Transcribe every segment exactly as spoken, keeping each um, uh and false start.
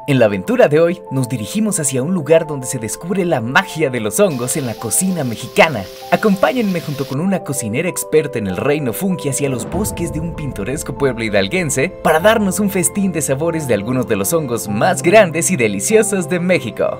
En la aventura de hoy nos dirigimos hacia un lugar donde se descubre la magia de los hongos en la cocina mexicana. Acompáñenme junto con una cocinera experta en el reino fungi hacia los bosques de un pintoresco pueblo hidalguense para darnos un festín de sabores de algunos de los hongos más grandes y deliciosos de México.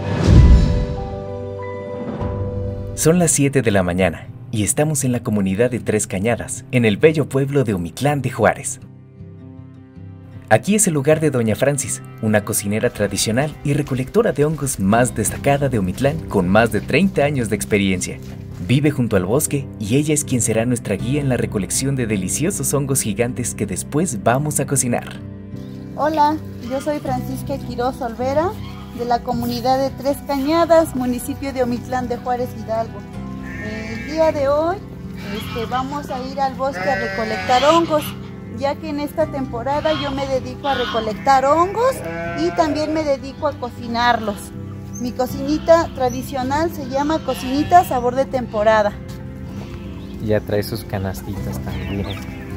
Son las siete de la mañana y estamos en la comunidad de Tres Cañadas, en el bello pueblo de Omitlán de Juárez. Aquí es el lugar de Doña Francis, una cocinera tradicional y recolectora de hongos más destacada de Omitlán con más de treinta años de experiencia. Vive junto al bosque y ella es quien será nuestra guía en la recolección de deliciosos hongos gigantes que después vamos a cocinar. Hola, yo soy Francisca Quiroz Olvera, de la comunidad de Tres Cañadas, municipio de Omitlán de Juárez, Hidalgo. El día de hoy este, vamos a ir al bosque a recolectar hongos, ya que en esta temporada yo me dedico a recolectar hongos y también me dedico a cocinarlos. Mi cocinita tradicional se llama cocinita sabor de temporada. Ya trae sus canastitas también.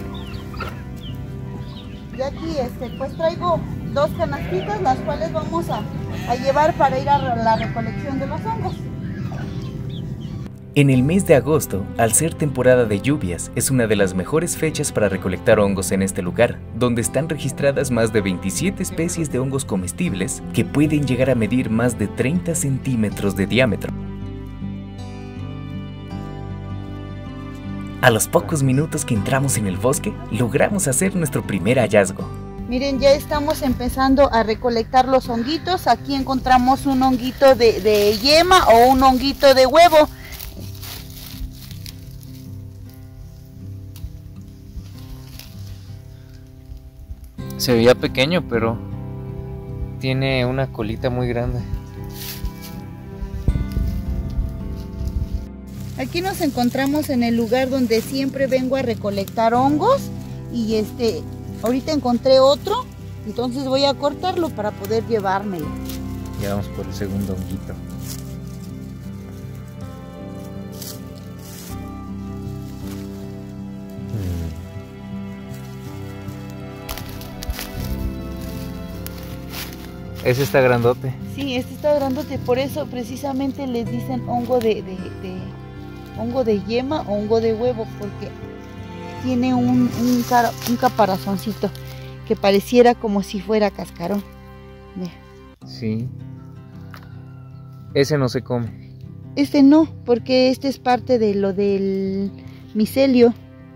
Y aquí este, pues traigo dos canastitas, las cuales vamos a, a llevar para ir a la recolección de los hongos. En el mes de agosto, al ser temporada de lluvias, es una de las mejores fechas para recolectar hongos en este lugar, donde están registradas más de veintisiete especies de hongos comestibles que pueden llegar a medir más de treinta centímetros de diámetro. A los pocos minutos que entramos en el bosque, logramos hacer nuestro primer hallazgo. Miren, ya estamos empezando a recolectar los honguitos. Aquí encontramos un honguito de, de yema o un honguito de huevo. Se veía pequeño, pero tiene una colita muy grande. Aquí nos encontramos en el lugar donde siempre vengo a recolectar hongos y este, ahorita encontré otro, entonces voy a cortarlo para poder llevármelo. Ya vamos por el segundo honguito. Ese está grandote. Sí, este está grandote, por eso precisamente les dicen hongo de, de, de hongo de yema o hongo de huevo, porque tiene un, un, cara, un caparazoncito que pareciera como si fuera cascarón. Mira. Sí. Ese no se come. Este no, porque este es parte de lo del micelio.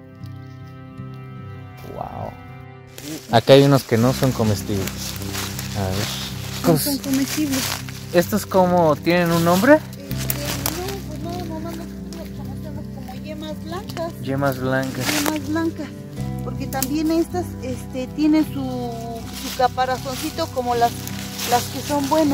Wow. Acá hay unos que no son comestibles. A ver. No son comestibles. ¿Estos como tienen un nombre? Este, no, pues no, nomás nosotros los conocemos como yemas blancas. Yemas blancas. Yemas blancas. Porque también estas este, tienen su, su caparazoncito como las, las que son buenas.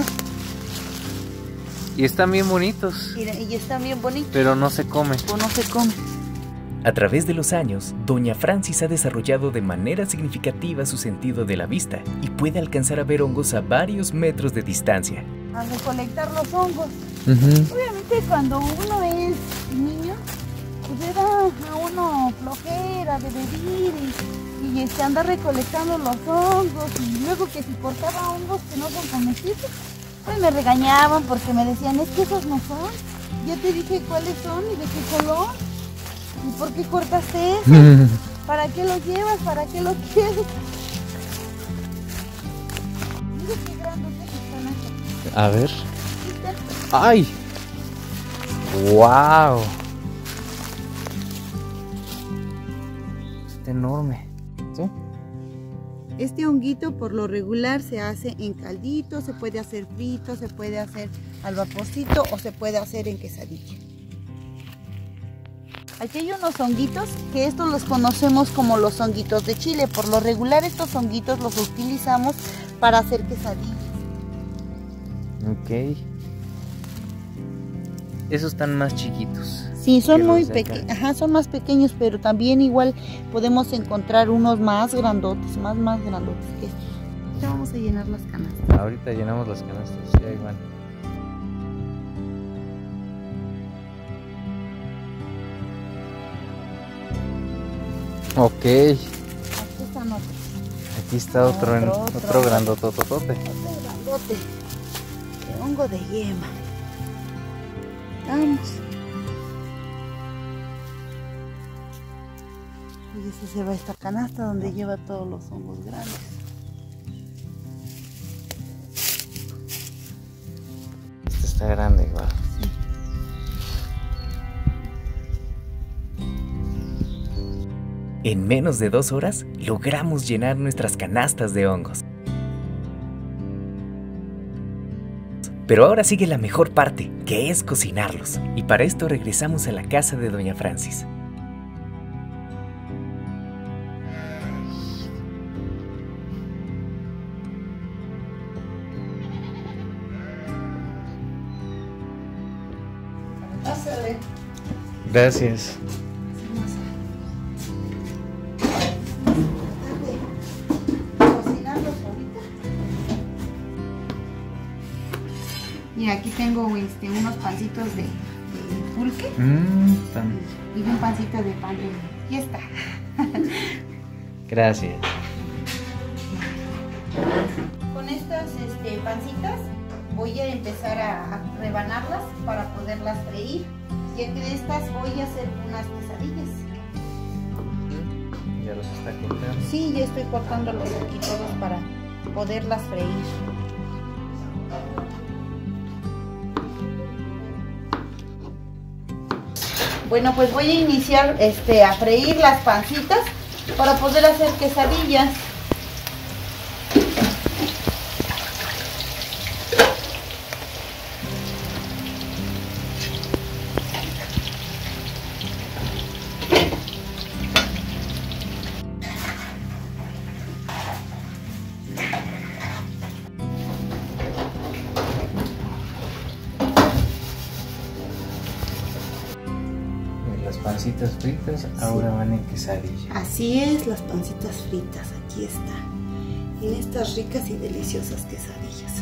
Y están bien bonitos. Y, y están bien bonitos. Pero no se comen. O no se comen. A través de los años, Doña Francis ha desarrollado de manera significativa su sentido de la vista y puede alcanzar a ver hongos a varios metros de distancia. A recolectar los hongos. Uh-huh. Obviamente cuando uno es niño, pues le da a uno flojera de venir y, y este, anda recolectando los hongos y luego que si cortaba hongos que no son comestibles, pues me regañaban porque me decían, es que esos no son, ya te dije cuáles son y de qué color. ¿Y por qué cortaste eso? ¿Para qué los llevas? ¿Para qué los quieres? Mira qué grandes están estos. A ver. ¡Ay! ¡Wow! Está enorme. ¿Sí? Este honguito por lo regular se hace en caldito, se puede hacer frito, se puede hacer al vaporcito o se puede hacer en quesadilla. Aquí hay unos honguitos que estos los conocemos como los honguitos de chile. Por lo regular estos honguitos los utilizamos para hacer quesadillas. Ok. Esos están más chiquitos. Sí, son muy pequeños. Ajá, son más pequeños, pero también igual podemos encontrar unos más grandotes, más más grandotes que estos. Ya vamos a llenar las canastas. Ahorita llenamos las canastas, ya igual. Ok. Aquí están otros. Aquí está otro, Otro, otro, otro. grandotototote. Otro pedazote de hongo de yema. Vamos. Y ese se va a esta canasta donde lleva todos los hongos grandes. Este está grande igual. En menos de dos horas logramos llenar nuestras canastas de hongos. Pero ahora sigue la mejor parte, que es cocinarlos. Y para esto regresamos a la casa de doña Francis. Pásale. Gracias. Y aquí tengo este, unos pancitos de, de pulque Mm, pan. y un pancito de pan de fiesta. Gracias. Con estas este, pancitas voy a empezar a, a rebanarlas para poderlas freír. Ya que de estas voy a hacer unas quesadillas. Ya los está cortando. Sí, ya estoy cortándolos aquí todos para poderlas freír. Bueno, pues voy a iniciar este, a freír las pancitas para poder hacer quesadillas. Las pancitas fritas ahora van en quesadilla. Así es, las pancitas fritas, aquí está. En estas ricas y deliciosas quesadillas.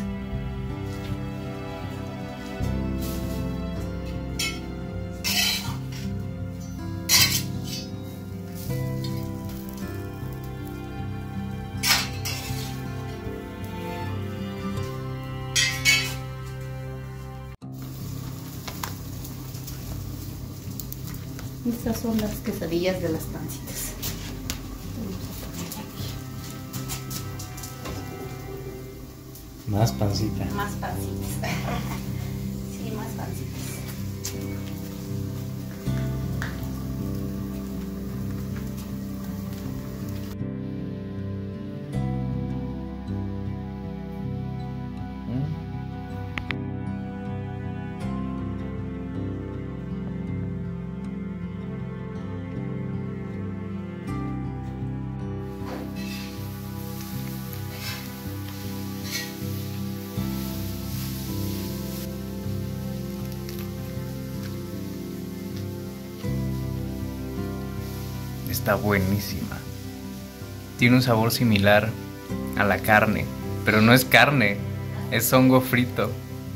Estas son las quesadillas de las pancitas. Más pancita. Más pancitas. Sí, más pancitas. Está buenísima. Tiene un sabor similar a la carne, pero no es carne, es hongo frito.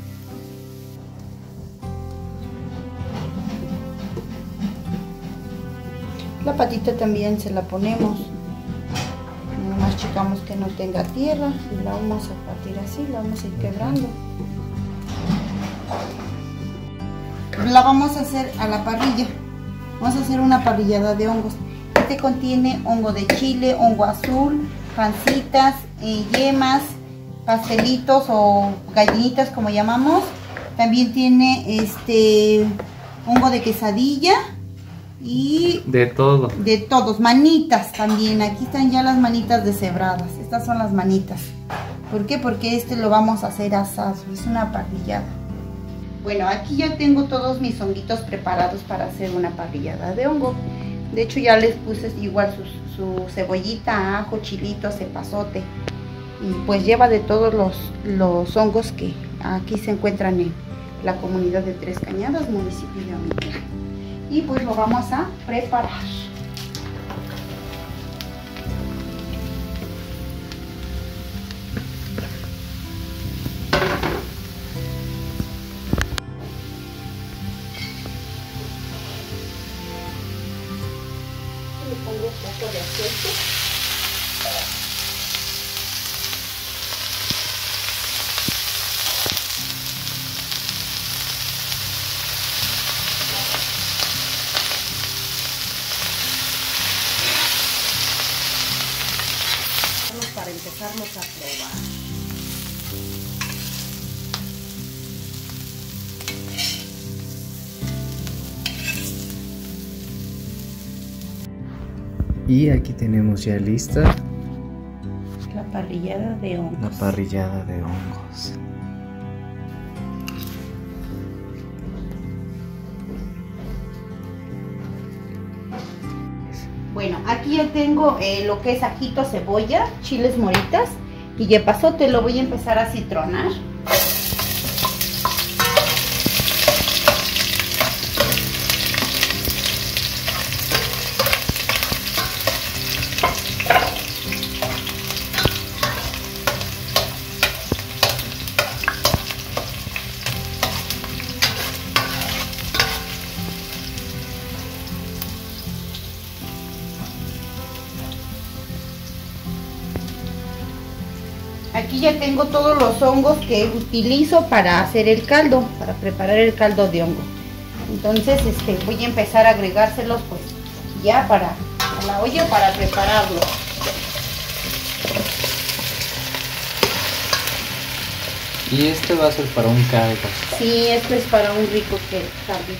La patita también se la ponemos. Nomás checamos que no tenga tierra y la vamos a partir así, la vamos a ir quebrando. La vamos a hacer a la parrilla. Vamos a hacer una parrillada de hongos. Este contiene hongo de chile, hongo azul, pancitas, eh, yemas, pastelitos o gallinitas como llamamos. También tiene este hongo de quesadilla y De todo. de todos, manitas también. Aquí están ya las manitas deshebradas. Estas son las manitas. ¿Por qué? Porque este lo vamos a hacer asado. Es una parrillada. Bueno, aquí ya tengo todos mis honguitos preparados para hacer una parrillada de hongo. De hecho ya les puse igual su, su cebollita, ajo, chilito, cepazote. Y pues lleva de todos los, los hongos que aquí se encuentran en la comunidad de Tres Cañadas, municipio de Omitlán. Y pues lo vamos a preparar. Le pongo un poco de aceite. Y aquí tenemos ya lista la parrillada de hongos. la parrillada de hongos. Bueno, aquí ya tengo eh, lo que es ajito, cebolla, chiles moritas y yepazote. Lo voy a empezar a citronar. Aquí ya tengo todos los hongos que utilizo para hacer el caldo, para preparar el caldo de hongo. Entonces este, voy a empezar a agregárselos pues ya para a la olla para prepararlo. Y este va a ser para un caldo. Sí, esto es para un rico caldo.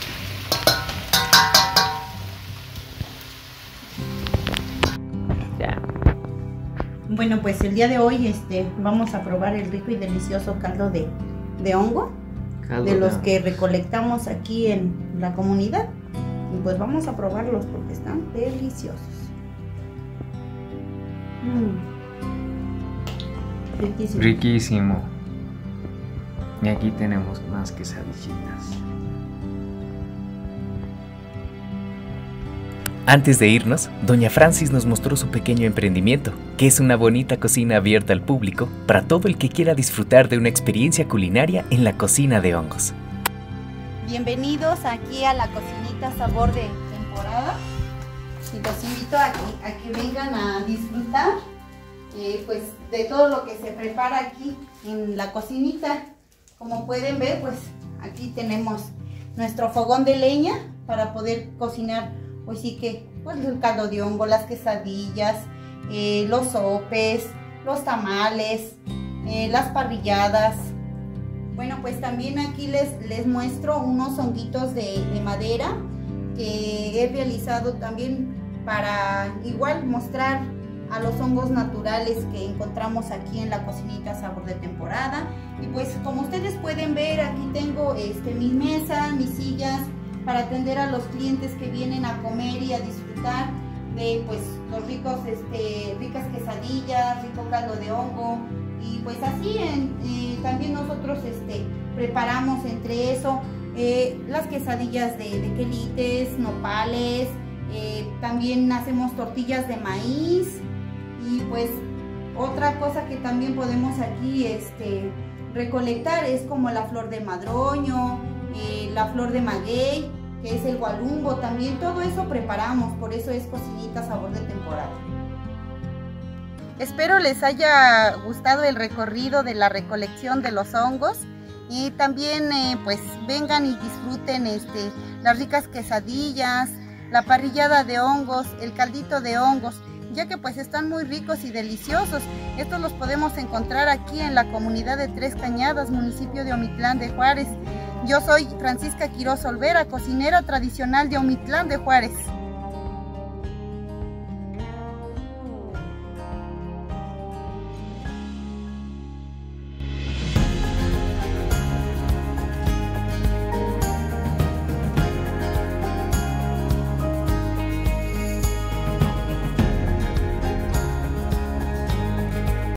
Bueno, pues el día de hoy este, vamos a probar el rico y delicioso caldo de, de hongo, caldo de los de... que recolectamos aquí en la comunidad. Y pues vamos a probarlos porque están deliciosos. Mm. Riquísimo. Riquísimo. Y aquí tenemos más quesadillitas. Antes de irnos, doña Francis nos mostró su pequeño emprendimiento, que es una bonita cocina abierta al público para todo el que quiera disfrutar de una experiencia culinaria en la cocina de hongos. Bienvenidos aquí a la cocinita sabor de temporada. Y los invito a que, a que vengan a disfrutar eh, pues, de todo lo que se prepara aquí en la cocinita. Como pueden ver, pues aquí tenemos nuestro fogón de leña para poder cocinar. Pues sí que pues, el caldo de hongo, las quesadillas, eh, los sopes, los tamales, eh, las parrilladas. Bueno, pues también aquí les, les muestro unos honguitos de, de madera que he realizado también para igual mostrar a los hongos naturales que encontramos aquí en la cocinita sabor de temporada. Y pues como ustedes pueden ver, aquí tengo este, mi mesa, mis sillas, para atender a los clientes que vienen a comer y a disfrutar de pues los ricos, este, ricas quesadillas, rico caldo de hongo. Y pues así en, eh, también nosotros este, preparamos entre eso eh, las quesadillas de, de quelites, nopales, eh, también hacemos tortillas de maíz. Y pues otra cosa que también podemos aquí este, recolectar es como la flor de madroño, Eh, la flor de maguey, que es el gualumbo, también todo eso preparamos, por eso es cocinita sabor de temporada. Espero les haya gustado el recorrido de la recolección de los hongos y también eh, pues vengan y disfruten este, las ricas quesadillas, la parrillada de hongos, el caldito de hongos, ya que pues están muy ricos y deliciosos. Estos los podemos encontrar aquí en la comunidad de Tres Cañadas, municipio de Omitlán de Juárez. Yo soy Francisca Quiroz Olvera, cocinera tradicional de Omitlán de Juárez.